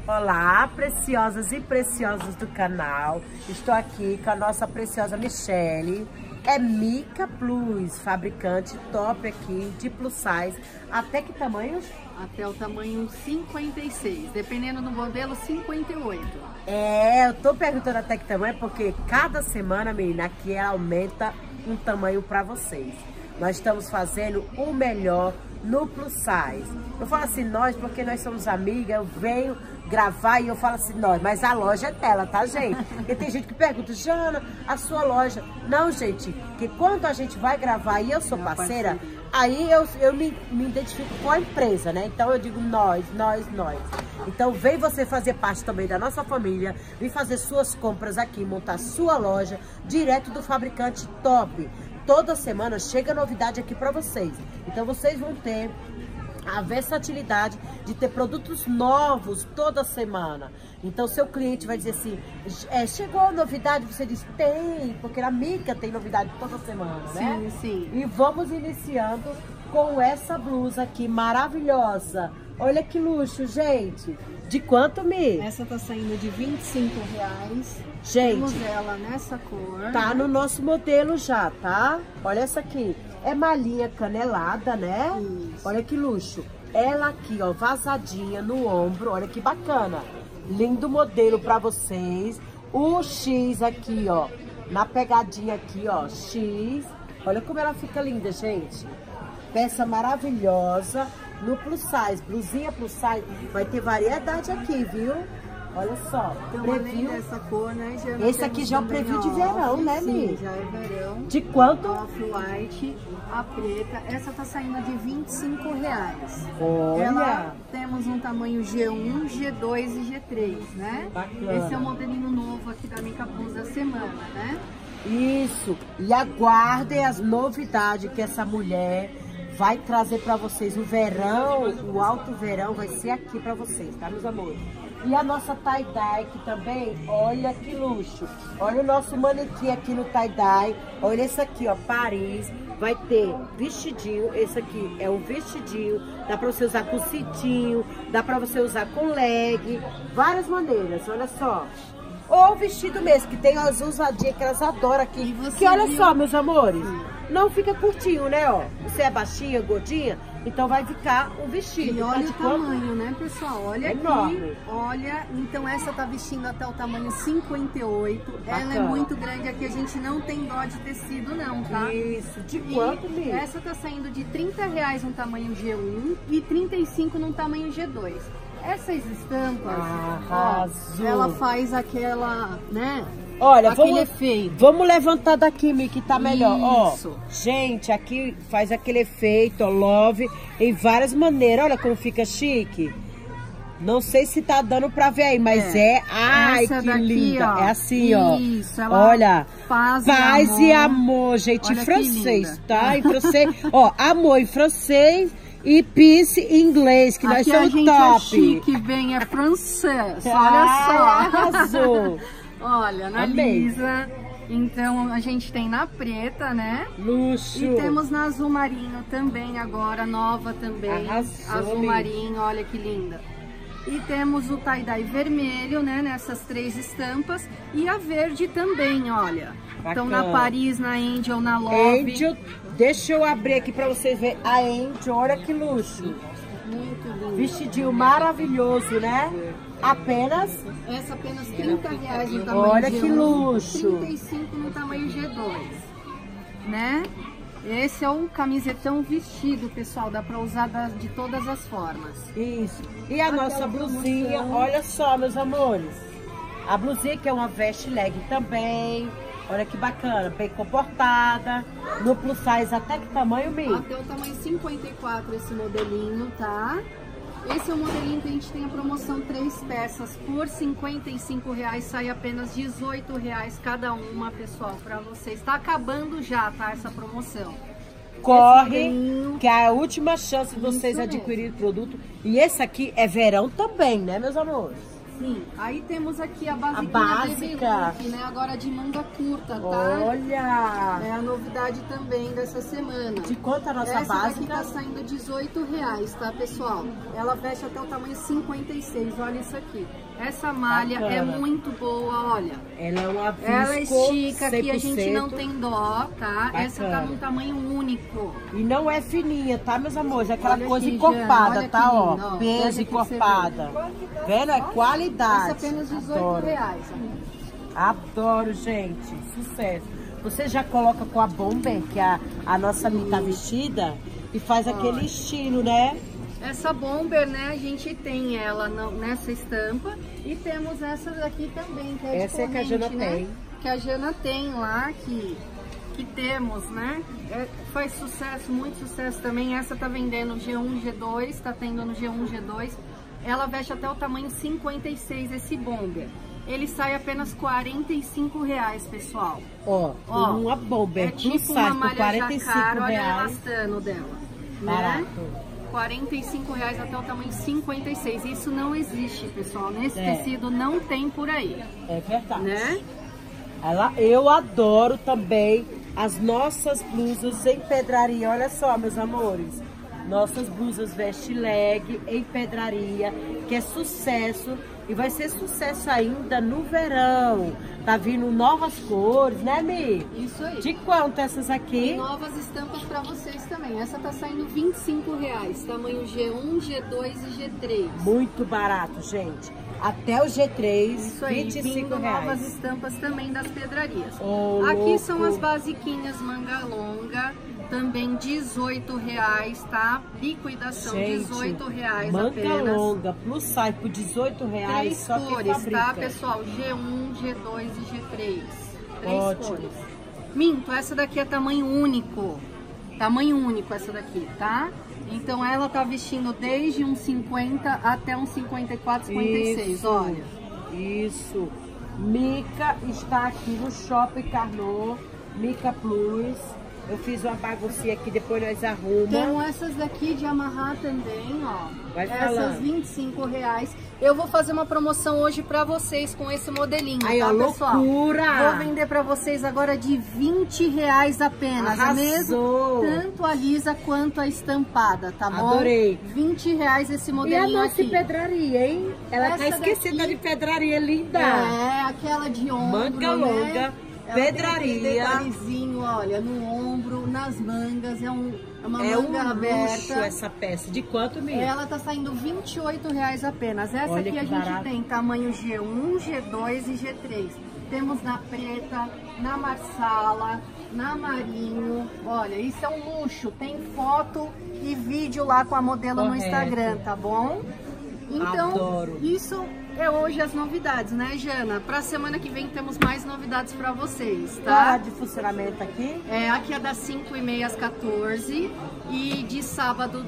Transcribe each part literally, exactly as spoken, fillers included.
Olá, preciosas e preciosos do canal. Estou aqui com a nossa preciosa Michele. É Mica Plus, fabricante top aqui de plus size. Até que tamanho? Até o tamanho cinquenta e seis, dependendo do modelo cinquenta e oito. É, eu tô perguntando até que tamanho porque cada semana, menina, aqui aumenta um tamanho para vocês. Nós estamos fazendo o melhor no plus size. Eu falo assim nós porque nós somos amigas, eu venho gravar e eu falo assim nós, mas a loja é dela, tá, gente? Porque tem gente que pergunta, Jana, a sua loja? Não, gente, que quando a gente vai gravar e eu sou parceira, aí eu, eu me, me identifico com a empresa, né? Então eu digo nós, nós, nós. Então vem você fazer parte também da nossa família, vem fazer suas compras aqui, montar sua loja direto do fabricante top. Toda semana chega novidade aqui para vocês. Então vocês vão ter a versatilidade de ter produtos novos toda semana. Então seu cliente vai dizer assim, é, chegou a novidade, você diz, tem, porque a Mica tem novidade toda semana, né? Sim, sim. E vamos iniciando com essa blusa aqui maravilhosa. Olha que luxo, gente. De quanto, Mi? Essa tá saindo de vinte e cinco reais. Gente, temos ela nessa cor. Tá no nosso modelo já, tá? Olha essa aqui. É malhinha canelada, né? Isso. Olha que luxo. Ela aqui, ó, vazadinha no ombro. Olha que bacana. Lindo modelo pra vocês. O X aqui, ó. Na pegadinha aqui, ó. X. Olha como ela fica linda, gente. Peça maravilhosa. No plus size. Blusinha plus size. Vai ter variedade aqui, viu? Olha só, então, além dessa cor, né? Já esse aqui já é o preview de verão, off, né, Mi? Sim, já é verão. De quanto? Off-white, a preta. Essa tá saindo de vinte e cinco reais. Olha! Ela, temos um tamanho G um, G dois e G três, né? Bacana. Esse é o modelinho novo aqui da Mica Plus da semana, né? Isso! E aguardem as novidades que essa mulher vai trazer pra vocês. O verão, o alto verão vai ser aqui pra vocês, tá, meus amores? E a nossa tie-dye aqui também, olha que luxo. Olha o nosso manequim aqui no tie-dye. Olha esse aqui, ó, Paris. Vai ter vestidinho, esse aqui é o vestidinho. Dá pra você usar com cintinho, dá pra você usar com leg. Várias maneiras, olha só. Ou vestido mesmo, que tem as ousadinhas que elas adoram aqui. Que olha viu? Só, meus amores, não fica curtinho, né, ó. Você é baixinha, gordinha, então vai ficar um vestido. E olha tá o tamanho, né, pessoal? Olha é aqui, enorme. Olha, então essa tá vestindo até o tamanho cinquenta e oito. Bacana. Ela é muito grande aqui, a gente não tem dó de tecido não, tá? Isso, de quanto, e essa tá saindo de trinta reais no tamanho G um e trinta e cinco no tamanho G dois. Essas estampas, ó, ela faz aquela, né? Olha, aquele vamos, efeito. Vamos levantar daqui, Mi, que tá melhor. Isso. Ó, gente, aqui faz aquele efeito, ó, love, em várias maneiras. Olha como fica chique. Não sei se tá dando pra ver aí, mas é, é ai, essa que daqui, linda. Ó, é assim, ó. Isso, ela olha, paz, paz e amor, e amor gente, olha em francês, tá? Em francês, ó, amor em francês. E peace em inglês, que aqui nós somos a gente top. É chique, bem, é francês. Olha ah, só. Arrasou. Olha, na Amei. lisa. Então a gente tem na preta, né? Luxo. E temos na azul marinho também agora, nova também. Arrasou, azul marinho, olha que linda. E temos o tie-dye vermelho, né? Nessas três estampas. E a verde também, olha. Bacana. Então na Paris, na Angel, na Love. Angel, deixa eu abrir aqui pra vocês verem. A Angel, olha que luxo. Muito lindo. Vestidinho maravilhoso, né? Apenas? Essa apenas trinta reais no tamanho olha G um. Que luxo. trinta e cinco no tamanho G dois. Né? Esse é o camisetão vestido, pessoal. Dá pra usar de todas as formas. Isso. E a Aqui nossa é blusinha, promoção. olha só, meus amores. A blusinha que é uma veste leg também. Olha que bacana, bem comportada. No plus size até que tamanho, Mi? Até o tamanho cinquenta e quatro esse modelinho, tá? Esse é o modelinho que a gente tem a promoção três peças por cinquenta e cinco reais, sai apenas dezoito reais cada uma, pessoal, pra vocês. Tá acabando já, tá, essa promoção. Corre, que é a última chance de vocês Isso adquirirem o produto. E esse aqui é verão também, né, meus amores? Sim, aí temos aqui a basiquinha A básica. Baby Look, né? Agora de manga curta, tá? Olha! É a novidade também dessa semana. De quanto a nossa Essa básica? daqui tá saindo dezoito reais, tá, pessoal? Ela veste até o tamanho cinquenta e seis, olha isso aqui. Essa malha Bacana. é muito boa, olha. Ela é uma visco, Ela estica, aqui a cem por gente cento. não tem dó, tá? Bacana. Essa tá num tamanho único. E não é fininha, tá, meus amores? É aquela Olha coisa aqui, encorpada, Jana, olha tá? que Ó, lindo, ó. peso Olha aqui pra você encorpada. Vendo? É qualidade. Essa apenas dezoito Adoro. reais. Adoro, gente. Sucesso. Você já coloca com a bomber, que a, a nossa amiga tá vestida, e faz aquele estilo, né? Essa bomber, né, a gente tem ela no- nessa estampa e temos essa daqui também, que é de Essa é que a corrente, Jana né? tem. Que a Jana tem lá, que, que temos, né? É, faz sucesso, muito sucesso também. Essa tá vendendo G um, G dois, tá tendo no G um, G dois. Ela veste até o tamanho cinquenta e seis, esse bomber. Ele sai apenas quarenta e cinco reais, pessoal. Ó, Ó, uma bomber é plus tipo size uma por malha quarenta e jacar, cinco olha o reais. elastano dela. Né? Barato. quarenta e cinco reais até o tamanho cinquenta e seis. Isso não existe, pessoal. Nesse É. tecido não tem por aí, É verdade. né? Ela, eu adoro também as nossas blusas em pedraria. Olha só, meus amores. Nossas blusas veste leg em pedraria, que é sucesso. E vai ser sucesso ainda no verão. Tá vindo novas cores, né, Mi? Isso aí. De quanto essas E aqui? novas estampas pra vocês também. Essa tá saindo vinte e cinco reais. Tamanho G um, G dois e G três. Muito barato, gente. Até o G três, Isso aí, vinte e cinco vindo novas reais. estampas também das pedrarias. Ô, Aqui louco. são as basiquinhas manga longa, também dezoito reais, tá? Liquidação, Gente, dezoito reais manga apenas. longa, plus size por dezoito reais, Três só que cores, fabrica. tá, pessoal? G um, G dois e G três. Três Ótimo. cores. Minto, essa daqui é tamanho único. Tamanho único essa daqui, tá? Então ela tá vestindo desde um cinquenta até um cinquenta e quatro, cinquenta e seis, Isso, olha. Isso. Mica está aqui no Shopping Carnot, Mica Plus. Eu fiz uma baguncinha aqui, depois nós arrumamos. Temos essas daqui de amarrar também, ó. Vai Essas falando. vinte e cinco reais. Eu vou fazer uma promoção hoje pra vocês com esse modelinho, Aí, tá, ó, pessoal? loucura! Vou vender pra vocês agora de vinte reais apenas, Arrasou! mesmo? Tanto a lisa quanto a estampada, tá bom? Adorei. vinte reais esse E a modelinho nossa aqui. pedraria, hein? Ela tá Essa esquecida daqui- de pedraria, linda. É, aquela de ombro, Manga né? longa, Ela tem pedraria. aquele detalhezinho, olha, no ombro, nas mangas, é, um, é uma É um manga luxo aberta. essa peça. De quanto, Mica? Ela tá saindo vinte e oito reais apenas. Essa Olha aqui que a gente barato. tem tamanho G um, G dois e G três. Temos na preta, na marsala, na marinho. Olha, isso é um luxo. Tem foto e vídeo lá com a modelo no Correto. Instagram, tá bom? Então, Adoro. isso é hoje as novidades, né, Jana? Pra semana que vem temos mais novidades pra vocês, Tá tá? de funcionamento aqui? É, aqui é das cinco e meia às quatorze e de sábado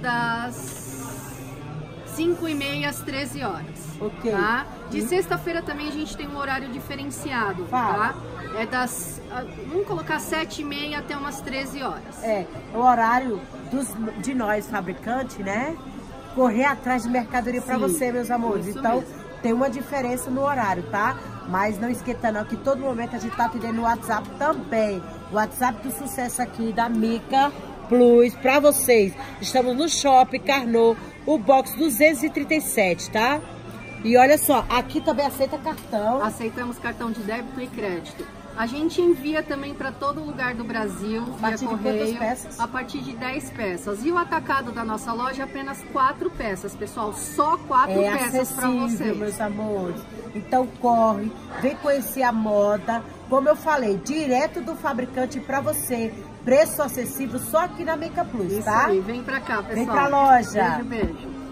das cinco e meia às treze horas. Ok. Tá? De Hum. sexta-feira também a gente tem um horário diferenciado, Fala. tá? É das, ah, vamos colocar sete e meia até umas treze horas. É, o horário dos, de nós, fabricantes, né? Correr atrás de mercadoria pra Sim, você, meus amores. isso Então, mesmo. tem uma diferença no horário, tá? Mas não esquenta não, que todo momento a gente tá atendendo no WhatsApp também. O WhatsApp do sucesso aqui da Mica Plus pra vocês. Estamos no Shopping Carnot, o box duzentos e trinta e sete, tá? E olha só, aqui também aceita cartão. Aceitamos cartão de débito e crédito. A gente envia também para todo lugar do Brasil, A via partir de quantas correio, peças? a partir de dez peças. E o atacado da nossa loja é apenas quatro peças, pessoal. Só quatro É peças para acessível, vocês. meus amores. Então corre, vem conhecer a moda. Como eu falei, direto do fabricante para você. Preço acessível só aqui na Mica Plus, Isso tá? aí, vem pra cá, pessoal. Vem pra loja. Beijo, beijo.